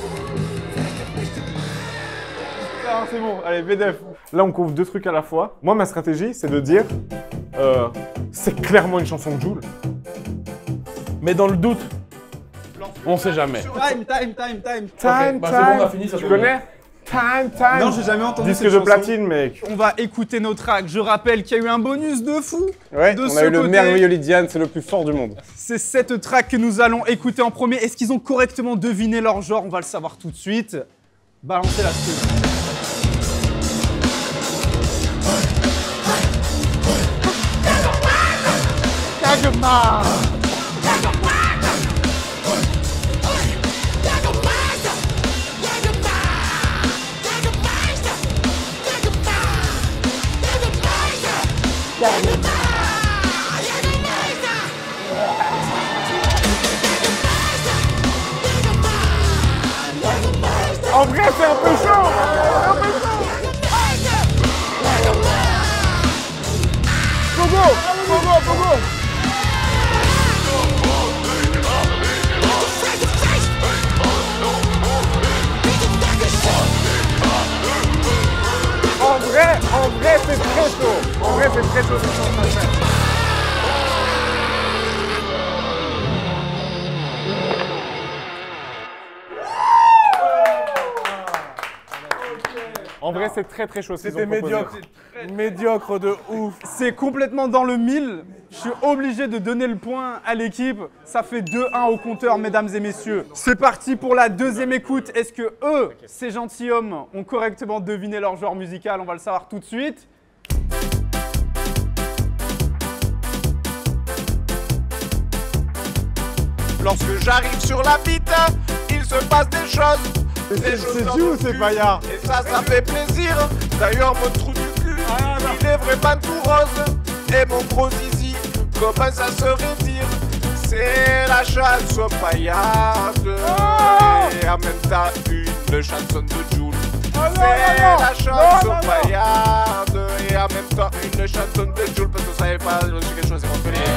Ah, c'est bon, allez, V D F. Là, on couvre deux trucs à la fois. Moi, ma stratégie, c'est de dire, euh, c'est clairement une chanson de Joule. Mais dans le doute, on sait jamais. Time, time, time, time. Time, bah, c'est bon, on a time. fini, ça Tu tombe bien. connais? Time, time. Non, j'ai jamais entendu Disque cette de chanson. platine, mec. On va écouter nos tracks. Je rappelle qu'il y a eu un bonus de fou. Ouais, de on ce a eu le côté. merveilleux Lydiane, c'est le plus fort du monde. C'est cette track que nous allons écouter en premier. Est-ce qu'ils ont correctement deviné leur genre? On va le savoir tout de suite. Balancez la suite. En vrai, c'est un peu chaud. Un peu chaud. Pogo, Pogo, Pogo. En vrai, en vrai, c'est très chaud. En vrai, c'est très chaud ce qu'on est en train de faire. En vrai, c'est très très chaud. ce qu'ils C'était ont proposé. médiocre. Médiocre de ouf. C'est complètement dans le mille. Je suis obligé de donner le point à l'équipe. Ça fait deux un au compteur, mesdames et messieurs. C'est parti pour la deuxième écoute. Est-ce que eux, ces gentilshommes, ont correctement deviné leur genre musical? On va le savoir tout de suite. Lorsque j'arrive sur la bite, il se passe des choses. Des choses C'est dans Dieu mon ou c'est cul. Payard? Et ça, ça fait plaisir. D'ailleurs, mon trou du cul, il est vraiment tout rose. Et mon gros zizi commence à se rétire. C'est la chanson paillarde. Et en même temps, une chanson de Jules. C'est la chanson paillarde. Et en même temps, une chanson de Jules. Parce que vous savez pas, j'ai quelque chose à vous faire.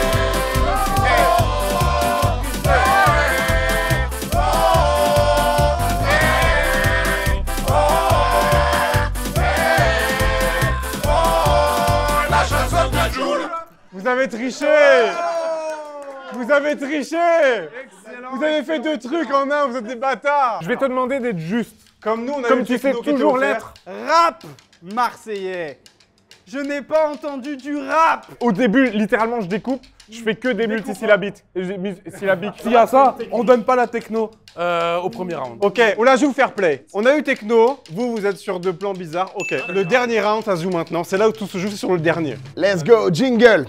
Vous avez triché! Vous avez triché! Vous avez fait deux trucs en un, vous êtes des bâtards! Je vais te demander d'être juste. Comme nous, on a Comme eu tu le sais techno qui était toujours offert. l'être. Rap marseillais. Je n'ai pas entendu du rap. Au début, littéralement, je découpe. Je fais que des multisyllabiques. Syllabiques. S'il y a ça, on donne pas la techno euh, au premier round. Ok, on la joue fair play. On a eu techno, vous, vous êtes sur deux plans bizarres. Ok, le dernier round, ça se joue maintenant. C'est là où tout se joue, c'est sur le dernier. Let's go, jingle.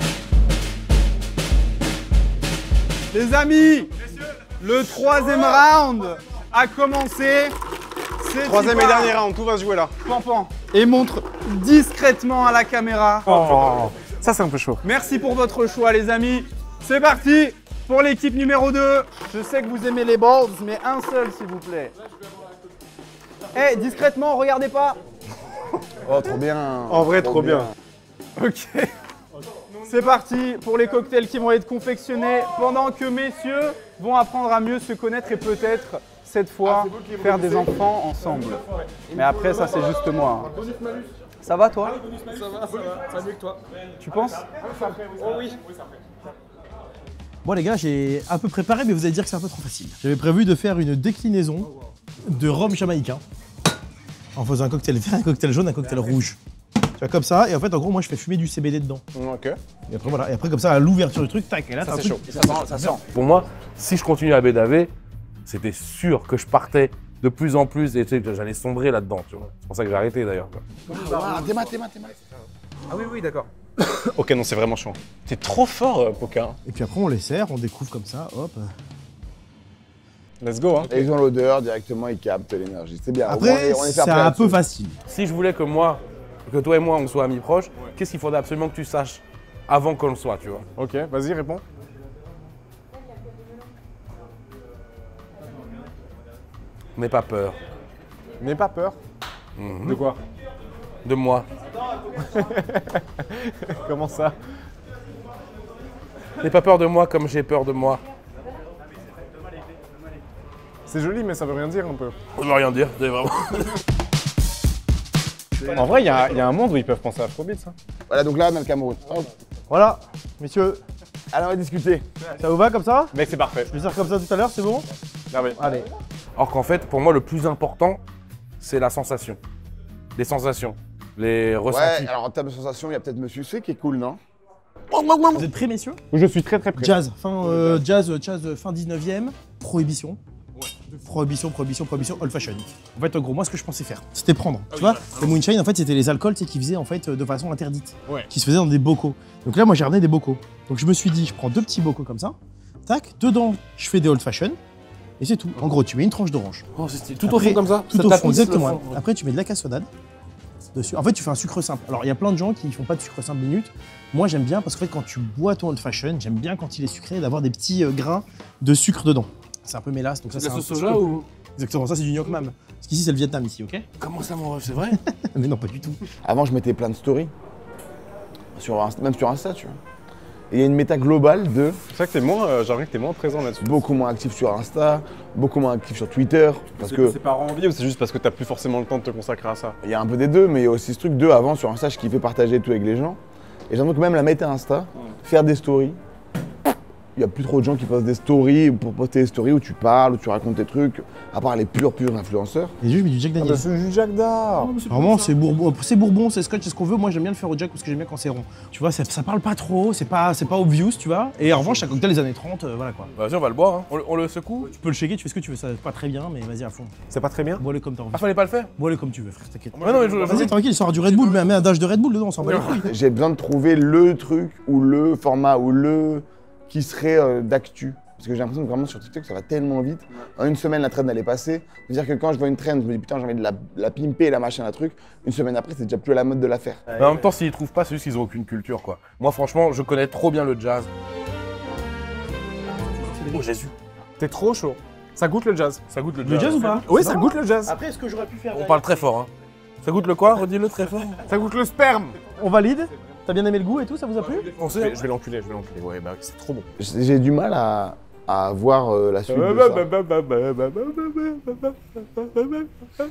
Les amis, le troisième round a commencé. C'est Troisième et Tifa. dernier round, tout va se jouer là. Pampan. Et montre discrètement à la caméra. Oh, ça c'est un peu chaud. Merci pour votre choix, les amis. C'est parti pour l'équipe numéro deux. Je sais que vous aimez les balls, mais un seul, s'il vous plaît. Eh, discrètement, regardez pas. Oh, trop bien. En vrai, trop bien. Ok. C'est parti pour les cocktails qui vont être confectionnés pendant que messieurs vont apprendre à mieux se connaître et peut-être cette fois faire des enfants ensemble. Mais après, ça, c'est juste moi. Ça va, toi? Ça va, ça va. Ça va mieux que toi. Tu penses? Oh oui. Bon les gars, j'ai un peu préparé, mais vous allez dire que c'est un peu trop facile. J'avais prévu de faire une déclinaison de rhum jamaïcain en faisant un cocktail vert, un cocktail jaune, un cocktail rouge. Tu vois, comme ça, et en fait, en gros, moi, je fais fumer du C B D dedans. Ok. Et après, voilà, et après, comme ça, à l'ouverture du truc, tac, et là, Ça, t'as un c'est truc. chaud. Ça sent, ça sent. Pour moi, si je continue à bédaver, c'était sûr que je partais de plus en plus et tu sais, que j'allais sombrer là-dedans, tu vois. C'est pour ça que j'ai arrêté d'ailleurs. quoi. Ah, t'es mat, t'es mat, t'es mat. Ah oui, oui, d'accord. Ok, non, c'est vraiment chaud. T'es trop fort, euh, Poca. Et puis après, on les sert, on découvre comme ça, hop. Let's go, hein. Et ils ont l'odeur directement, ils captent l'énergie. C'est bien. Au moins, Après, on est- on est fair c'est play un là-dessus. peu facile. Si je voulais que moi, que toi et moi, on soit amis proches, qu'est-ce qu'il faudrait absolument que tu saches avant qu'on le soit, tu vois? Ok, vas-y, réponds. N'aie pas peur N'aie pas peur. Mhm. De quoi? de moi. Comment ça? N'aie pas peur de moi comme j'ai peur de moi. C'est joli, mais ça veut rien dire un peu. Ça veut rien dire, c'est vraiment. En vrai, il y, a y a un monde où ils peuvent penser à Afrobeat, ça. Voilà, donc là, on a le Cameroun. Hop. Voilà, messieurs, Allez, on va discuter. ça vous va comme ça? Mec, c'est parfait. Je vais faire comme ça tout à l'heure, c'est bon? Ah oui. Allez. Alors qu'en fait, pour moi, le plus important, c'est la sensation. Les sensations, les ressentis. Ouais, alors en termes de sensation, il y a peut-être Monsieur C qui est cool, non? Vous êtes prêts, messieurs? Je suis très très prêt. Jazz, fin, euh, jazz, jazz, fin dix-neuvième, prohibition. Prohibition, prohibition, prohibition, old fashion. En fait, en gros, moi, ce que je pensais faire, c'était prendre. Tu vois, le moonshine, en fait, c'était les alcools, tu sais, qui faisaient en fait de façon interdite, Ouais. qui se faisaient dans des bocaux. Donc là, moi, j'ai ramené des bocaux. Donc je me suis dit, je prends deux petits bocaux comme ça, tac, dedans, je fais des old fashion, et c'est tout. En gros, tu mets une tranche d'orange. Oh, c'est stylé. Tout au Après, fond comme ça. Tout Ça au tapisse fond, le exactement. fond. Après, tu mets de la cassonade dessus. En fait, tu fais un sucre simple. Alors, il y a plein de gens qui font pas de sucre simple minute. Moi, j'aime bien parce qu'en fait, quand tu bois ton old fashion, j'aime bien quand il est sucré d'avoir des petits euh, grains de sucre dedans. C'est un peu mélasse, donc ça, C'est de la un sauce petit soja peu- ou. Exactement, ça c'est du Nyok Mam. Parce qu'ici c'est le Vietnam ici, ok? Comment ça, mon ref, c'est vrai? Mais non, pas du tout. Avant, je mettais plein de stories. Sur Insta- même sur Insta, tu vois. Et il y a une méta globale de C'est vrai que t'es moins, euh, j'aimerais que t'es moins présent là-dessus. beaucoup moins actif sur Insta, beaucoup moins actif sur Twitter. Parce C'est- que C'est par envie ou c'est juste parce que t'as plus forcément le temps de te consacrer à ça? il y a un peu des deux, mais il y a aussi ce truc de avant sur Insta, je kiffais partager tout avec les gens. Et j'ai l'impression que même la méta Insta, faire des stories, Il n'y a plus trop de gens qui postent des stories pour poster des stories où tu parles, où tu racontes tes trucs, à part les purs, purs influenceurs. Et juste, je mets du Jack Ah Daniels. bah c'est du Jack d'Ar. Vraiment, c'est bourbon, c'est bourbon, c'est scotch, c'est ce qu'on veut. Moi, j'aime bien le faire au Jack parce que j'aime bien quand c'est rond. Tu vois, ça, ça parle pas trop, c'est pas, c'est pas obvious, tu vois. Et en revanche, un cocktail des années trente, euh, voilà quoi. Vas-y, on va le boire, hein. on, le- on le secoue. Tu peux le shaker, tu fais ce que tu veux, ça va pas très bien, mais vas-y à fond. C'est pas très bien. Bois-le comme t'as envie. Ah, fallait pas le faire. Bois-le comme tu veux, frère, t'inquiète. Ouais, non, mais je- je- Vas-y, tranquille, il sort du Red Bull, mais mets un dash de Red Bull dedans, on s'en bat les couilles. J'ai besoin de trouver le truc ou le format ou le qui serait euh, d'actu. Parce que j'ai l'impression que vraiment sur TikTok ça va tellement vite. En une semaine la trend elle est passée. C'est-à-dire que quand je vois une trend, je me dis putain j'ai envie de la, la pimper, la machin, la truc. Une semaine après c'est déjà plus à la mode de la faire. Mais en même temps, s'ils trouvent pas, c'est juste qu'ils ont aucune culture, quoi. Moi, franchement, je connais trop bien le jazz. Oh Jésus. T'es trop chaud. Ça goûte le jazz. Ça goûte le jazz. Le jazz ou pas Oui, ça goûte le jazz. Après, est-ce que j'aurais pu faire. On parle très fort, hein. Ça goûte le quoi? Redis-le très fort. Ça goûte le sperme. On valide? T'as bien aimé le goût et tout, ça vous a plu? On Je vais, sait. je vais l'enculer, je vais l'enculer. Ouais, bah c'est trop bon. J'ai du mal à, à voir euh, la suite de ça.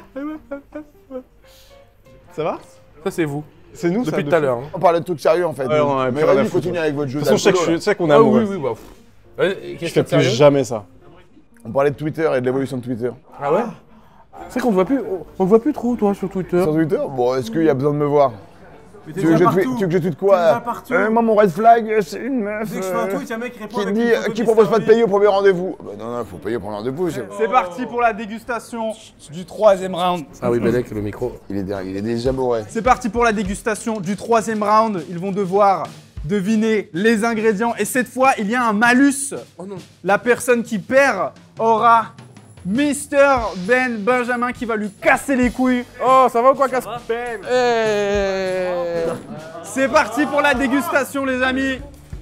Ça va? Ça, c'est vous. C'est nous, ça, Depuis tout à l'heure. hein. On parlait de trucs sérieux en fait. Ouais, on a mais plus rien à vas-y foutre. continue avec votre jeu De toute façon, je sais que d'alcool, je- je sais qu'on est Ah amoureux. oui, oui, bah. pff. Vas-y, Je qu'est-ce fais que plus jamais ça. On parlait de Twitter et de l'évolution de Twitter. Ah ouais? C'est qu'on te voit plus. On, on te voit plus trop, toi, sur Twitter. Sur Twitter, bon est-ce qu'il y a besoin de me voir? Tu veux, que je déjà tweet- partout. tu veux que je tweete T'es quoi? déjà partout. Euh, Moi mon red flag c'est une meuf Dès que je fais un euh, tweet, y'a un mec qui répond qui avec dit une photo qui de propose pas de Mister payer au premier rendez-vous. Bah non, non, faut payer au premier rendez-vous. c'est- C'est parti pour la dégustation du troisième round. Ah oui, Belek, le micro. Il est, derrière- il est déjà bourré. C'est parti pour la dégustation du troisième round. Ils vont devoir deviner les ingrédients. Et cette fois, il y a un malus. Oh non. La personne qui perd aura Mister Ben Benjamin qui va lui casser les couilles. Oh, ça va ou quoi, Casse-Peine? C'est parti pour la dégustation, les amis.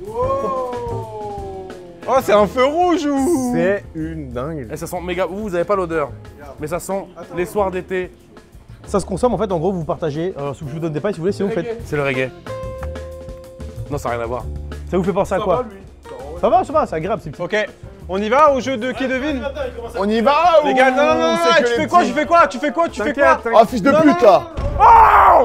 Oh, c'est un feu rouge ou? C'est une dingue. Et ça sent méga. Vous, vous avez pas l'odeur. Mais ça sent les soirs d'été. Ça se consomme en fait, en gros, vous partagez. Euh, je vous donne des pailles si vous voulez, sinon vous faites. C'est le reggae. Non, ça n'a rien à voir. Ça vous fait penser à quoi? Ça va, ça va, c'est agréable, c'est Ok, on y va au jeu de qui devine? On y va ou Les gars, non, non, non, c'est non, que tu les fais quoi? petits Tu fais quoi? Tu fais quoi? Tu fais quoi? Oh fils de pute là! Oh!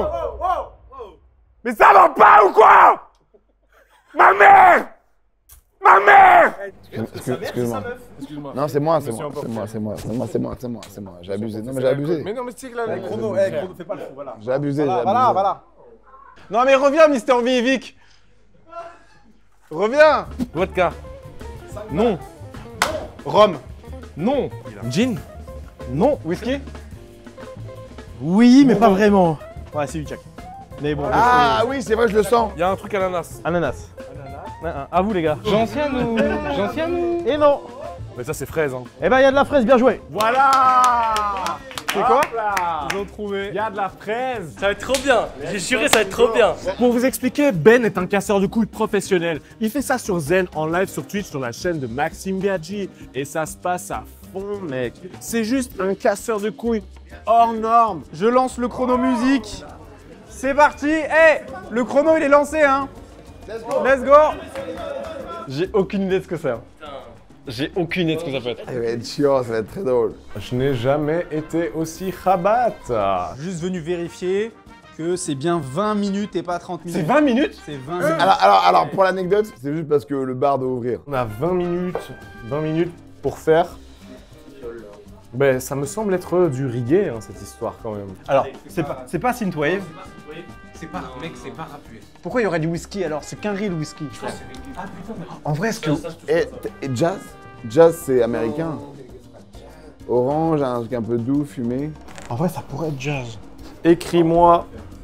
Mais ça va pas ou quoi? Ma mère! Ma mère! Excuse- Excuse-moi. Non c'est moi, c'est moi, c'est moi, c'est moi, c'est moi, c'est moi, c'est moi, c'est moi. J'ai abusé. Non mais j'ai abusé. Mais non, mais c'est que là, le Chrono, eh, chrono, fais pas le fou, voilà. J'ai abusé, j'ai Voilà, abusé. voilà, voilà. Non mais reviens, Mister Vivic. Reviens. Vodka. Non. Rhum. Non. Gin. Non. Whisky. Oui, mais pas vraiment. Ouais, c'est du Jack. Mais bon. Ah oui c'est vrai je le sens. Il y a un truc ananas. Ananas. Ananas. À vous les gars. J'ancien ou J'ancien ou Et non. Mais ça, c'est fraise, hein. Eh ben, il y a de la fraise, bien joué. Voilà. C'est quoi? Ils ont trouvé. Il y a de la fraise. Ça va être trop bien. J'ai juré, ça va être trop bien. Pour vous expliquer, Ben est un casseur de couilles professionnel. Il fait ça sur Zen en live sur Twitch sur la chaîne de Maxime Biaggi. Et ça se passe à fond, mec. C'est juste un casseur de couilles hors norme. Je lance le chrono musique. C'est parti. Eh, le chrono il est lancé, hein. Let's go. J'ai aucune idée de ce que c'est. hein. J'ai aucune idée de ce que ça peut être. Ça va être chiant, ça va être très drôle. Je n'ai jamais été aussi rabat. Juste venu vérifier que c'est bien vingt minutes et pas trente minutes. C'est vingt minutes? C'est vingt minutes. Alors, alors, alors pour l'anecdote, c'est juste parce que le bar doit ouvrir. On a vingt minutes, vingt minutes pour faire. Ben, ça me semble être du reggae, hein, cette histoire quand même. Alors, c'est pas, c'est pas synthwave. C'est pas, mec, c'est pas rap U S. Pourquoi il y aurait du whisky alors? C'est qu'un riz le whisky. Ah putain, En vrai, est-ce que. Et, et jazz? Jazz, c'est américain. Orange, un truc un peu doux, fumé. En vrai, ça pourrait être jazz. Écris-moi.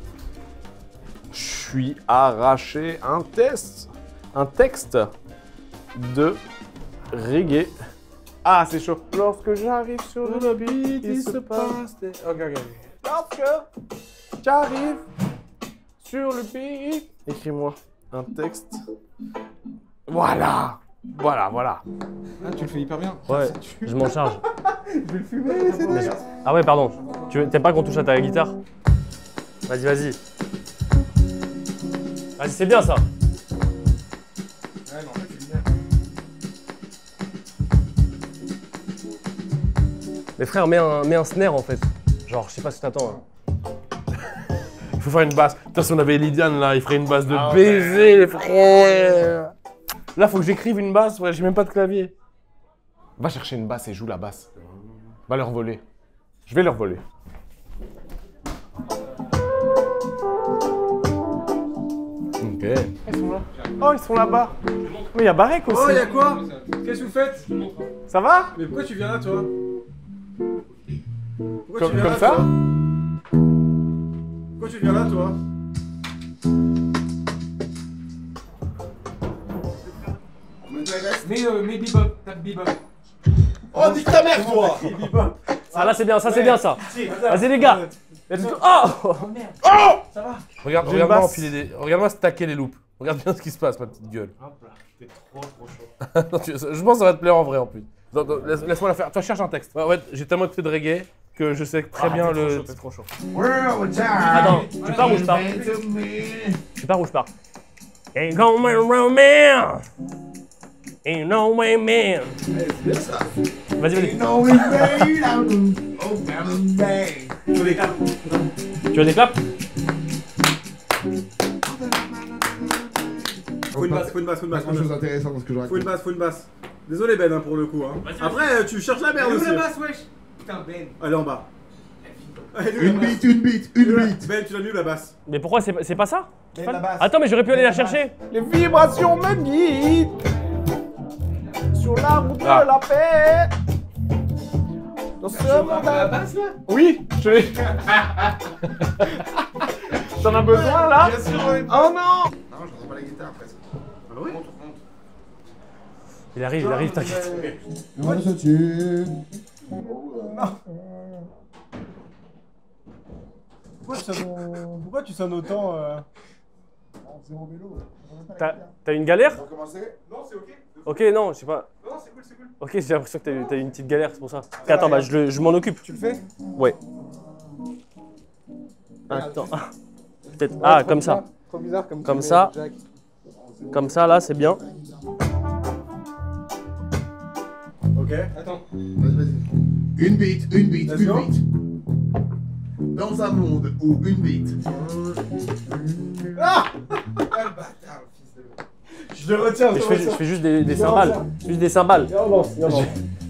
Je suis arraché un test. Un texte de reggae. Ah, c'est chaud. Lorsque j'arrive sur le beat, il se passe des... Ok, ok. Lorsque j'arrive sur le beat... Écris-moi un texte. Voilà. Voilà, voilà. Ah, tu le fais hyper bien. Ouais, je m'en charge. Je vais le fumer, c'est Mais je- Ah ouais, pardon. Tu veux- T'aimes pas qu'on touche à ta guitare? Vas-y, vas-y. Vas-y, c'est bien ça. Mais frère, mets un, mets un snare en fait. Genre, je sais pas ce que t'attends. hein. Il faut faire une basse. Putain, si on avait Lydiane là, il ferait une basse de baiser, les frères. Là, faut que j'écrive une basse, ouais, j'ai même pas de clavier. Va chercher une basse et joue la basse. Va leur voler. Je vais leur voler. Ok. Ils sont là. Oh, ils sont là-bas. Mais il y a Barek aussi. Oh, y'a quoi? Qu'est-ce que vous faites? Ça va? Mais pourquoi tu viens là, toi? Pourquoi Comme, tu viens comme là, ça? toi Pourquoi tu viens là, toi? Mais, euh, mais bebop, tape bebop. Oh, nique ta mère, toi! Ah là c'est bien, ça c'est bien ça. Vas-y les gars. Let's go. Oh, Oh merde. Oh! Ça va? Regarde, J'ai une regarde-moi basse. empiler des... Regarde-moi stacker les loupes. Regarde bien ce qui se passe, ma petite gueule. Hop là, t'es trop trop chaud. Non, tu- Je pense que ça va te plaire en vrai en plus. Non, non, laisse- Laisse-moi la faire. Toi, cherche un texte. Ouais, ouais, j'ai tellement écouté de reggae que je sais très Ah, bien t'es trop le. chaud, t'es trop chaud. Attends, tu pars ou je pars? Tu pars ou je pars? Ain't going around man. Ain't no way man. Vas-y, vas-y. Tu veux des câbles? Tu veux des claps? Faut une basse, faut une basse, faut une basse. Pas grand chose d'intéressant dans ce que je Faut une raconte. basse, faut une basse. Désolé Ben hein, pour le coup. Hein. Après, euh, tu cherches la merde Mais où aussi. la basse, wesh? Putain, Ben. Elle est en bas. Elle est où, Une la basse? bite, une bite, une bite. Ben, tu l'as mis où la basse? Mais pourquoi c'est c'est pas ça? Ben, la basse. Attends, mais j'aurais pu aller la chercher. Les vibrations me guident sur la route Ah. de la paix. Dans ce monde. La basse là? Oui, je l'ai. T'en as besoin là? Bien sûr, Oh ouais. non! Non, j'entends pas la guitare presque. Ah oui? Il arrive, il arrive, t'inquiète. Moi, je tue. Pourquoi tu sonnes, pourquoi tu sonnes autant euh... Zéro vélo. T'as t'as une galère? On va commencer? Non, c'est ok. Ok, non, je sais pas. Non, c'est cool, c'est cool. Ok, j'ai l'impression que t'as eu, t'as eu une petite galère, c'est pour ça. Ok, attends, bah je, le- je m'en occupe. Tu le fais? Ouais. Attends. Ah, peut-être. Ah, comme ça. Trop bizarre comme Comme ça. Comme ça, là, c'est bien. Ok. Attends. Vas-y, vas-y. Une bite, une bite, Let's une go. bite. Dans un monde où une bite. Ah! Je le retiens, Mais je je le fais, je retiens. fais juste des, des cymbales. Juste des cymbales. Viens, on lance, viens, on lance.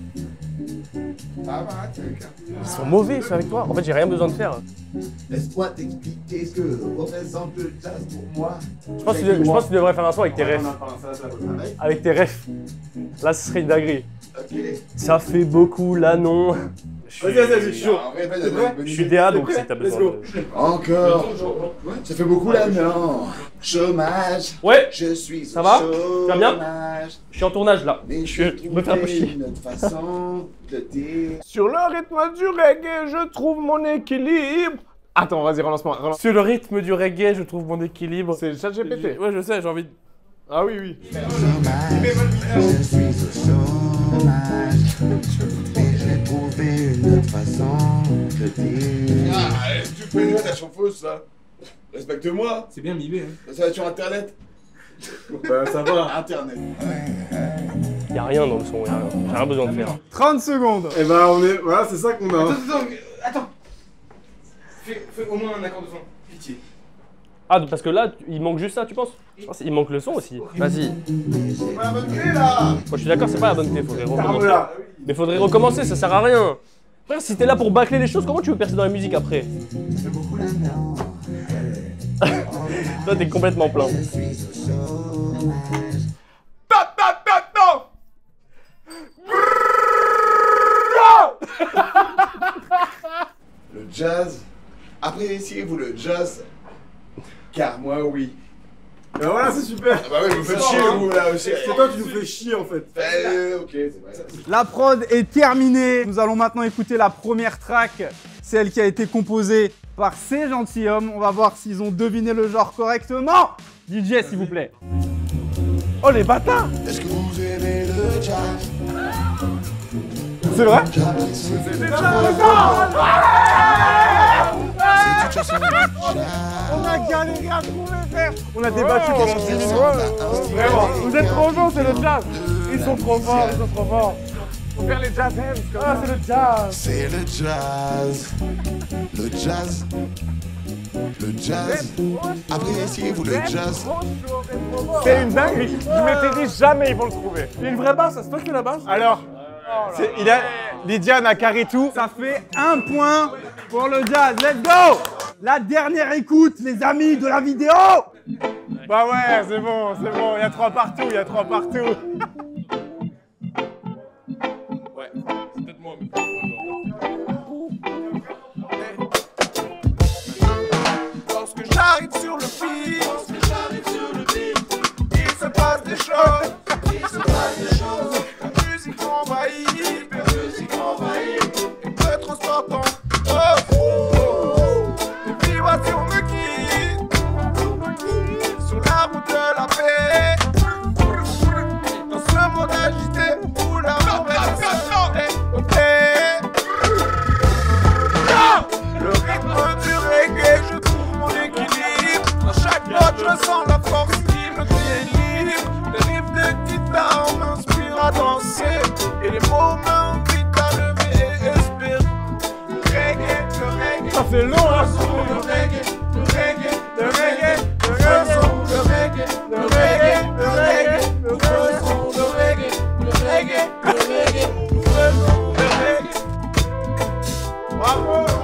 Ah bah, tiens, Ils sont mauvais, ceux avec toi. En fait, j'ai rien besoin de faire. Laisse-moi t'expliquer ce que représente le jazz pour moi. Je pense que tu, je pense que tu devrais faire un son avec tes refs. Avec Avec tes refs. Là, ce serait une dinguerie. Ok. Ça fait beaucoup là, non. Vas-y, vas-y, vas-y, je suis chaud. En vrai, vas-y, T'es vas-y, prêt? bonne Je idée. suis D A, donc T'es si prêt? t'as Let's besoin go. de... Encore. Ça fait beaucoup là, non. Chômage. Ouais, Je suis Ça au va? Tu vas bien? chômage. je suis en tournage là. Mais Je je me fais un peu trouve chier. une autre façon de dire. Sur le rythme du reggae, je trouve mon équilibre. Attends, vas-y, relance-moi. relance. Sur le rythme du reggae, je trouve mon équilibre. C'est le chat G P T. Ouais, je sais, j'ai envie de. Ah oui, oui. Je suis au chômage. Mais j'ai trouvé une autre façon de dire. Ah, tu peux ta chanteuse, ça. Respecte-moi. C'est bien mibé, hein. Ça va sur Internet. Bah, ça va. Internet. Y'a rien dans le son, y'a rien. J'ai rien besoin de faire. trente secondes. Et bah, on est. Voilà, c'est ça qu'on a. Attends, attends, attends. Fais, fais au moins un accord de son. Pitié. Ah, parce que là, il manque juste ça, tu penses? Je pense qu'il manque le son aussi. Vas-y. C'est pas la bonne clé là. Moi, je suis d'accord, c'est pas la bonne clé, faudrait recommencer. là. Mais faudrait recommencer, ça sert à rien. Frère, si t'es là pour bâcler les choses, comment tu veux percer dans la musique après? Toi, t'es complètement plein. Le jazz. Appréciez-vous le jazz? Car moi, oui. Et voilà, c'est super. Ah bah oui, vous me faites C'est chier, bon, hein. vous, là aussi. C'est toi qui nous fais chier en fait. Euh, ok, c'est vrai. La prod est terminée. Nous allons maintenant écouter la première track, celle qui a été composée par ces gentilshommes. On va voir s'ils ont deviné le genre correctement. D J, s'il vous plaît. Oh, les bâtards! Est-ce que vous aimez le jazz? C'est vrai? On a galéré à trouver, frère. On a débattu pendant dix minutes. Vraiment, vous êtes trop bons, c'est le jazz! Ils sont trop forts, ils sont trop forts! Faut faire les jazz hands comme ah, c'est le jazz! C'est le jazz. Le jazz. Le jazz, appréciez-vous le jazz. C'est une dinguerie. Je m'étais dit jamais ils vont le trouver. Une vraie basse, c'est toi qui fais la basse? Alors, c'est- il a, Lydiane a carré tout. Ça fait un point pour le jazz. Let's go! La dernière écoute, les amis de la vidéo! Bah ouais, c'est bon, c'est bon. Il y a trois partout, il y a trois partout. Ouais, c'est peut-être moi. Lorsque j'arrive sur le beat, lorsque j'arrive sur le beat, il se passe des choses, il se passe des choses. La musique envahit, la musique envahit, et me transporte en oh, oh, oh. Les vibrations me quittent, sur la route de la paix. Dans ce monde agité où la mauvaise est ôtée. Le rythme du reggae, je trouve mon équilibre. Dans chaque note, je sens la force qui me délivre. Les riffs de guitare m'inspirent à danser, et les mots m'invitent à lever et espérer. Le reggae, le reggae, Ça c'est long, hein. le reggae, le reggae, le reggae, le reggae, le reggae, le reggae, le reggae, le faisons le reggae, le reggae, le reggae, nous faisons le reggae. Bravo.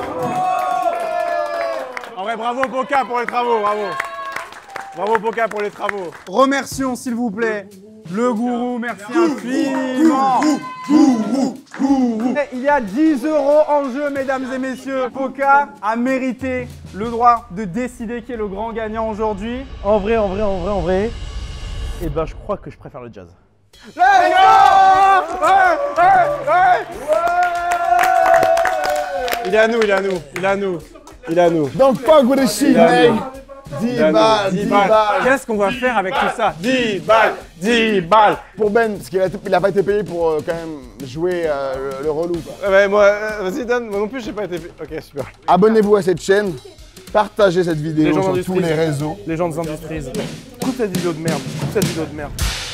En vrai, bravo Poca pour les travaux, bravo. Bravo Poca pour les travaux. Remercions, s'il vous plaît, le gourou. Merci infiniment. Et il y a dix euros en jeu, mesdames et messieurs. Poca a mérité le droit de décider qui est le grand gagnant aujourd'hui. En vrai, en vrai, en vrai, en vrai, eh ben je crois que je préfère le jazz. Let's go! Ouais, ouais, ouais. Il est à nous, il est à nous, il est à nous, il est à nous. Don't fuck with the shit, Il est à mec. nous. dix Il est à nous. balles, dix dix balles. balles. Qu'est-ce qu'on va faire avec tout ça? dix balles, dix balles. Pour Ben, parce qu'il a, il a pas été payé pour euh, quand même jouer euh, le, le relou. Quoi. Ouais, moi, euh, vas-y donne, moi non plus j'ai pas été payé. Ok, super. Abonnez-vous à cette chaîne, partagez cette Les vidéo gens sur d'industrie. tous les réseaux. Les gens des industries. Coupe cette vidéo de merde, coupe cette vidéo de merde.